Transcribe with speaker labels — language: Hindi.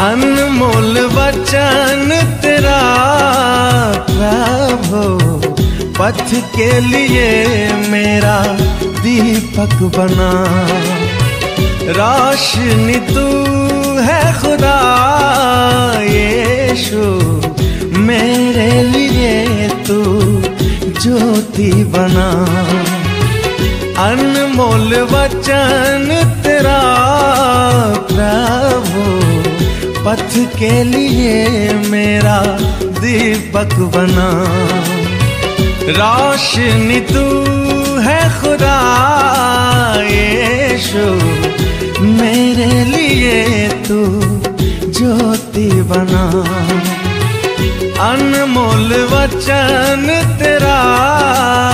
Speaker 1: अनमोल वचन तेरा प्रभु, पथ के लिए मेरा दीपक बना। रोशनी तू है खुदा यीशु, मेरे लिए तू ज्योति बना। अनमोल वचन तेरा प्रभु, पथ के लिए मेरा दीपक बना। रोशनी तू है खुदा यीशु, मेरे लिए तू ज्योति बना। अनमोल वचन तेरा